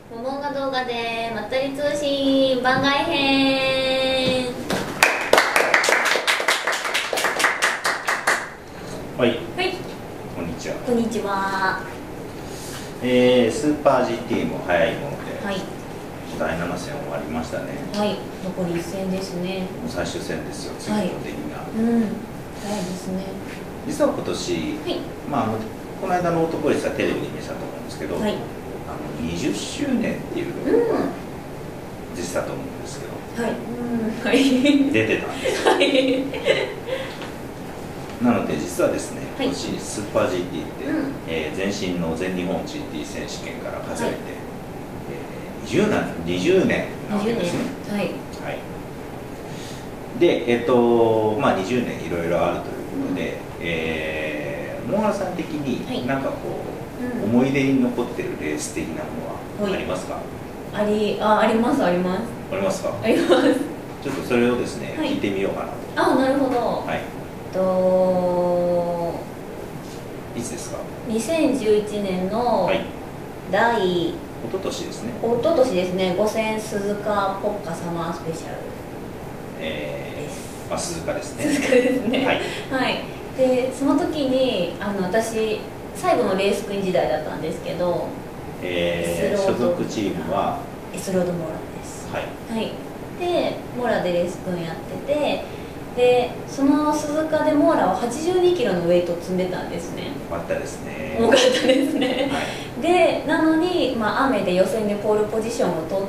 桃が動画でまったり通信番外編。 はい、 はい、 こんにちは。 こんにちは。 スーパー GT も早いもので、 はい、 第7戦終わりましたね。 はい、残り1戦ですね。 もう最終戦ですよ、次の出来が。 うん、早いですね。 実は今年、 はい、 この間の男レースはテレビで見せたと思うんですけど、 はい、 20周年っていうところが実際だと思うんですけど、 はい、はい、 出てたんですよ。 はい、 なので実はですね、 はい今年スーパー GT って、前身の全日本 GT 選手権から数えて、20年なわけですね。 はい、 はい、で、20年いろいろあるということで、モ原さん的になんかこう、思い出に残ってるレース的なものはありますか？ あります。 ありますか？ あります。 ちょっとそれをですね、聞いてみようかなと。 なるほど。 はい。いつですか ？2011年の第、 一昨年ですね。 一昨年ですね、5000鈴鹿ポッカサマースペシャルです。 鈴鹿ですね。 鈴鹿ですね。 はい。 はい。で、その時に私最後のレースクイーン時代だったんですけど、 所属チームはエスロードモーラです。 はい。 はい。で、モーラでレースクイーンやってて、で、その鈴鹿でモーラは82キロのウェイトを積んでたんですね。 よかったですね。 重かったですね。 はい、 で、なのに、雨で予選でポールポジションを取って、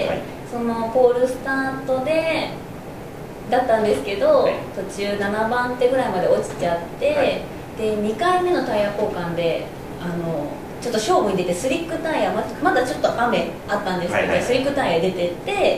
はい、そのポールスタートでだったんですけど、はい、途中7番手ぐらいまで落ちちゃって、はい、で2回目のタイヤ交換でちょっと勝負に出てスリックタイヤ、まだちょっと雨あったんですけど、スリックタイヤ出てって、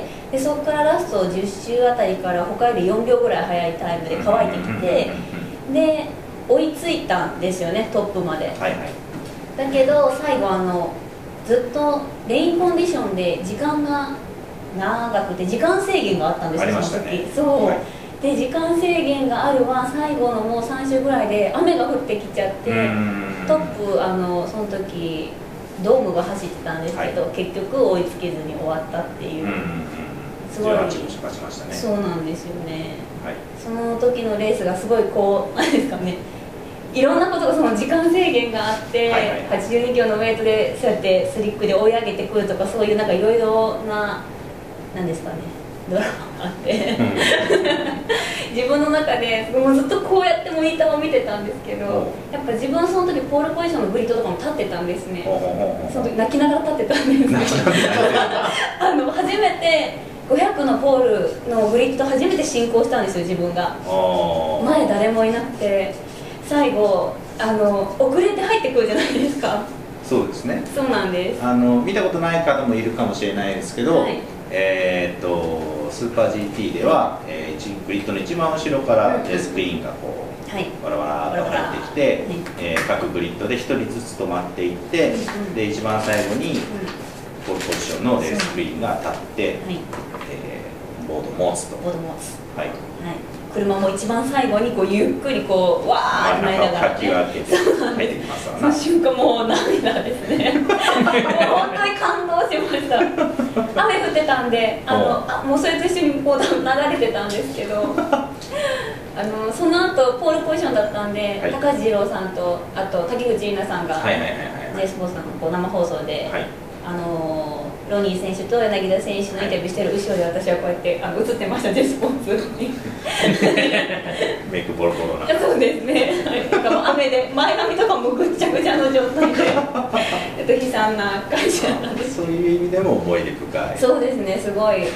でそこからラスト10周あたりから他より4秒ぐらい速いタイムで乾いてきて、で追いついたんですよね、トップまで。はいはい、だけど最後ずっとレインコンディションで時間が長くて時間制限があったんですよ、その時。そう、はい、で時間制限があるわ、最後のもう3周ぐらいで雨が降ってきちゃって、トップその時ドームが走ってたんですけど、はい、結局追いつけずに終わったっていう。すごい、そうなんですよね。はい、その時のレースがすごい何ですかね、いろんなことがその時間制限があって、82キロのウェイトでそうやってスリックで追い上げてくるとか、そういうなんかいろいろな、なんですかね、ドラマがあって自分の中でもうずっとこうやってモニターを見てたんですけど、やっぱ自分はその時ポールポジションのグリッドとかも立ってたんですね。その時泣きながら立ってたんです初めて500のポールのグリッドと初めて進行したんですよ、自分が。前誰もいなくて、最後遅れて入ってくるじゃないですか。 そうですね。 そうなんです。 見たことない方もいるかもしれないですけど、はい、スーパー GT では、グリッドの一番後ろからレースクイーンがこう、はい、わらわらと入ってきて、各グリッドで1人ずつ止まっていって、で一番最後にポールポジションのレースクイーンが立って、ボード持つと。はい、 車も一番最後にゆっくりわーってなりながら、 かき分けて入ってきますわその瞬間もう涙ですねもう本当に感動しました。雨降ってたんでもうそれと一緒に流れてたんですけどその後ポールポジションだったんで、はい、高橋次郎さんとあと滝口里奈さんが J スポーツの生放送で、はい、ロニー選手と柳田選手のインタビューしてる後ろで私はこうやって映ってました、ジェスポーツにメイクボロボロな。 そうですね、なんかもう雨で前髪とかもぐっちゃぐちゃの状態で悲惨な感じだったんです。 そういう意味でも思い出深い。 そうですね、すごいレ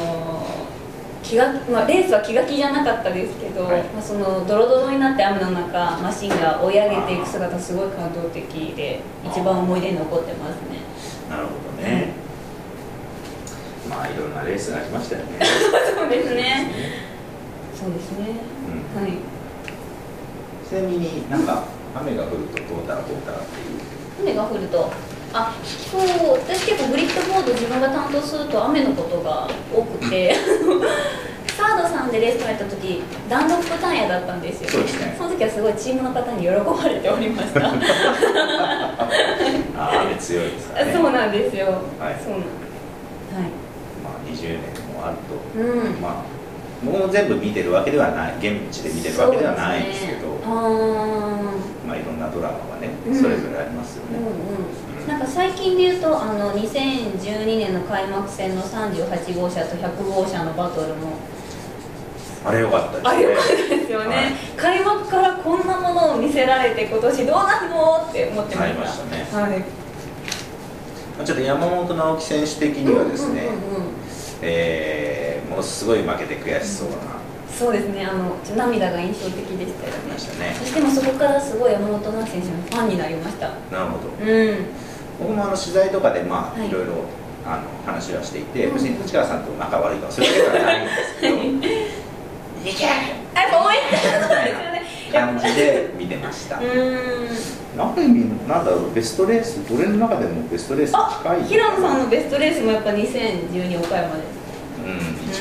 ースは気が気じゃなかったですけど、はい、そのドロドロになって雨の中マシンが追い上げていく姿すごい感動的で一番思い出に残ってますね。 なるほどね。いろんなレースがありましたよね。 そうですね。そうですね。はい。 ちなみになんか雨が降るとどうたらこうたらっていう。 雨が降ると、そう、私結構グリッドボード自分が担当すると雨のことが多くてサードさんでレースをやった時ダンロップタイヤだったんですよ。 そうですね。 その時はすごいチームの方に喜ばれておりました雨強いですからね。 そうなんですよ。 はい。 そうなん。はい。 まあ20年もあると、まあもう全部見てるわけではない、現地で見てるわけではないんですけど、まあいろんなドラマがね、それぞれありますよね。 なんか最近で言うと2012年の開幕戦の38号車と100号車のバトルもあれ良かったですね。 あれ良かったですよね。開幕からこんなものを見せられて今年どうなるのって思ってました。 ありましたね。 はい。 ちょっと山本直樹選手的にはですね、ものすごい負けて悔しそうな。 そうですね。涙が印象的でしたよね。 そしてもそこからすごい山本直樹選手のファンになりました。 なるほど。僕も取材とかでまあいろいろ話はしていて、別に内川さんと仲悪いとかそういうわけではないんですけど、いけ！ 応援した感じで見てました。なんだろう、ベストレース、俺の中でもベストレース近い。 平野さんのベストレースもやっぱ2012岡山です。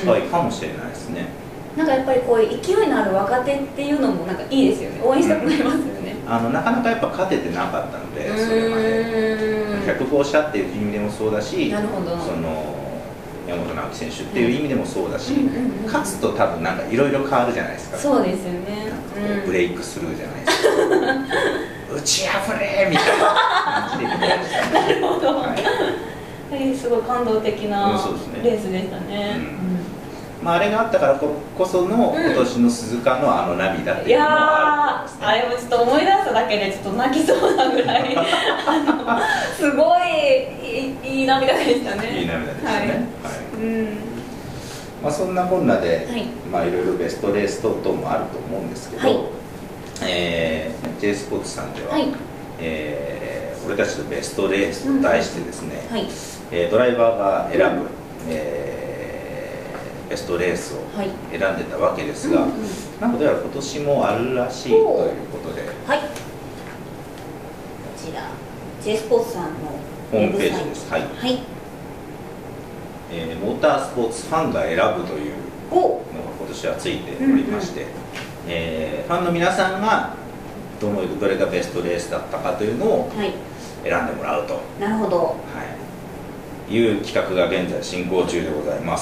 近いかもしれないですね。 なんかやっぱりこういう勢いのある若手っていうのもなんかいいですよね。応援したくなりますよね。 なかなかやっぱ勝ててなかったので、それまで100号車っていう意味でもそうだし、山本直樹選手っていう意味でもそうだし、勝つと多分なんかいろいろ変わるじゃないですか。 そうですよね。 ブレイクスルーじゃないですか。打ち破れみたいな感じで見ましたね。 なるほど。すごい感動的なレースでしたね。 まああれがあったからこその今年の鈴鹿の涙っていうのもあるんですね。 あれもちょっと思い出しただけでちょっと泣きそうなぐらいすごいいい涙でしたね。 いい涙でしたね。まあそんなこんなでまあいろいろベストレース等々もあると思うんですけど、J スポーツさんでは俺たちのベストレースと題してですね、ドライバーが選ぶベストレースを選んでたわけですが、なんかどうやら今年もあるらしいということで、 こちら J スポーツさんのホームページです。モータースポーツファンが選ぶというのが今年はついておりまして、ファンの皆さんがどれがベストレースだったかというのを選んでもらうと、 なるほど、 いう企画が現在進行中でございます。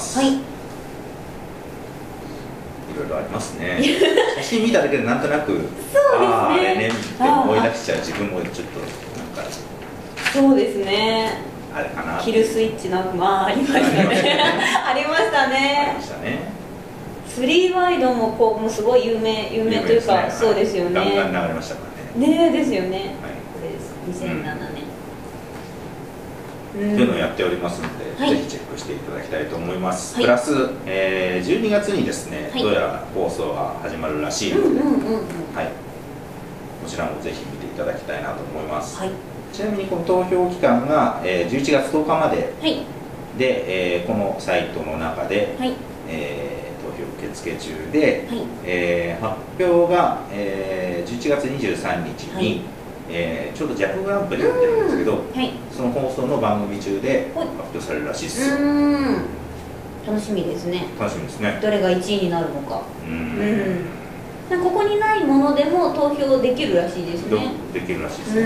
いろいろありますね。写真見ただけでなんとなくああれねって思い出しちゃう自分もちょっとなんかそうですね。 あれかな。 キルスイッチなんかまあありましたね。ありましたね。3ワイドもこうもうすごい有名というかそうですよね。 ガンガン流れましたからね。 ねですよね。これです2007年。 というのをやっておりますので、ぜひチェックしていただきたいと思います。プラス、12月にですね、どうやら放送が始まるらしいので、こちらもぜひ見ていただきたいなと思います。ちなみにこの投票期間が11月10日までで、このサイトの中で投票受付中で、発表が11月23日にちょうど JAF グランプリやってるんですけど、その放送の番組中で発表されるらしいです。 楽しみですね。 楽しみですね。 どれが1位になるのか。ここにないものでも投票できるらしいですね。 できるらしいですね。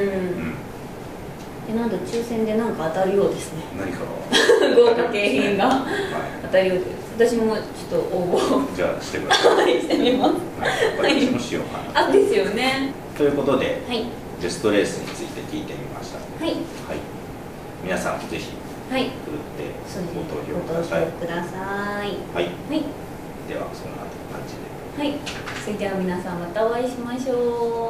なんと抽選で何か当たるようですね。 何か豪華景品が当たるようです。私もちょっと応募じゃあしてください。 してみます。 私もしようかな。 ですよね。 ということで、ベストレースについて聞いてみました。皆さんもぜひ振るってご投票ください。ではそんな感じで。 それでは皆さんまたお会いしましょう。